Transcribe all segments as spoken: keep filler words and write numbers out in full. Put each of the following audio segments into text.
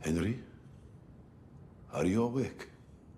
Henry? Are you awake?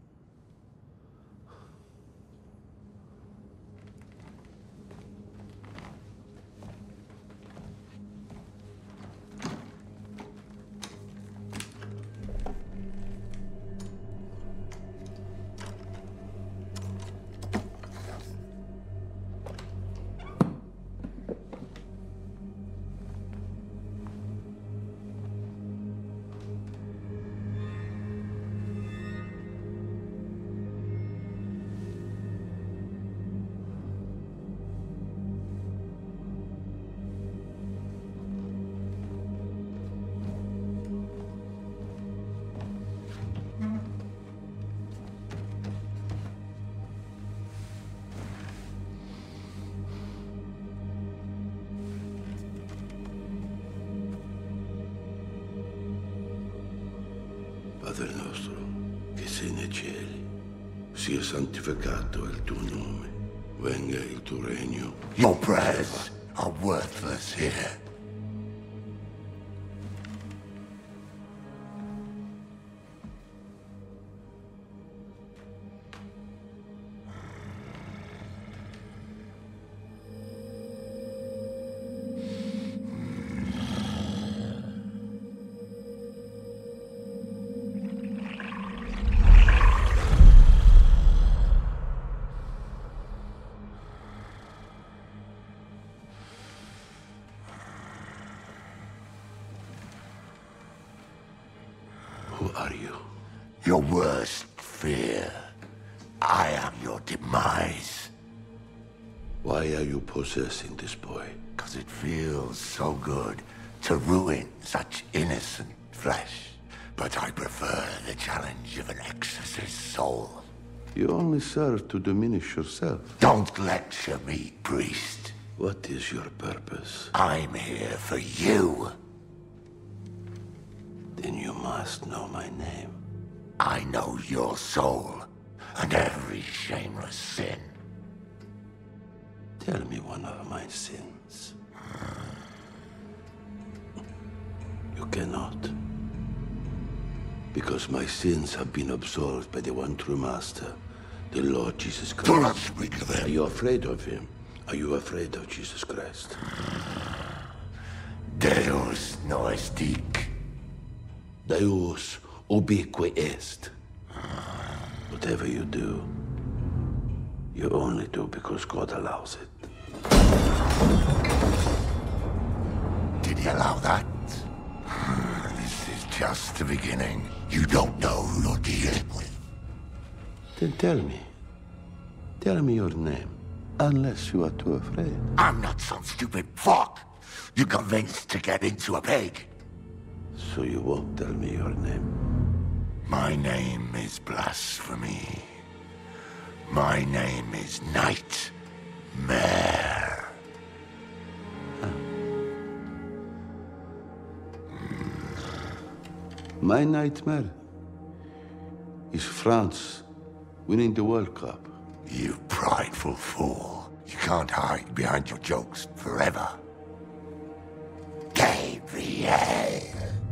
Padre nostro, che sei nei cieli, sia santificato il tuo nome, venga il tuo regno. Your prayers are worthless here. Who are you? Your worst fear. I am your demise. Why are you possessing this boy? Because it feels so good to ruin such innocent flesh. But I prefer the challenge of an exorcist's soul. You only serve to diminish yourself. Don't lecture me, priest. What is your purpose? I'm here for you. Then you must know my name. I know your soul and every shameless sin. Tell me one of my sins. You cannot. Because my sins have been absolved by the one true Master, the Lord Jesus Christ. Do not speak of him. Are you afraid of him? Are you afraid of Jesus Christ? Deus no estic. Deus ubique est. Whatever you do, you only do because God allows it. Did he allow that? This is just the beginning. You don't know who you're dealing with. Then tell me. Tell me your name. Unless you are too afraid. I'm not some stupid fuck. You're convinced to get into a pig. So you won't tell me your name? My name is blasphemy. My name is Nightmare. Huh. My nightmare is France winning the World Cup. You prideful fool. You can't hide behind your jokes forever. Gabriel.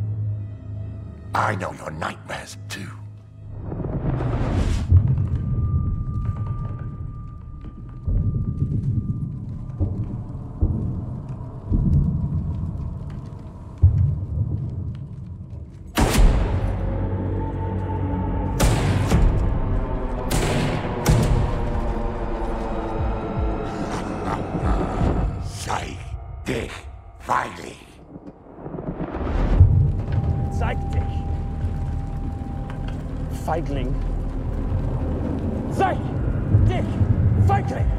I know your nightmares, too. Sei dich freilich. Zeig dich, Feigling. Zeig dich, Feigling.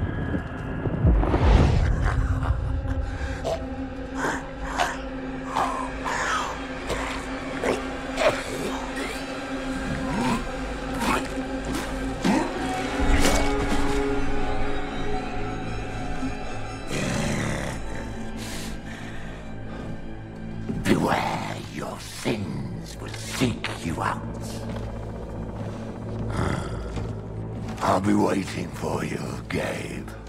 Beware, your sins will seek you out. I'll be waiting for you, Gabe.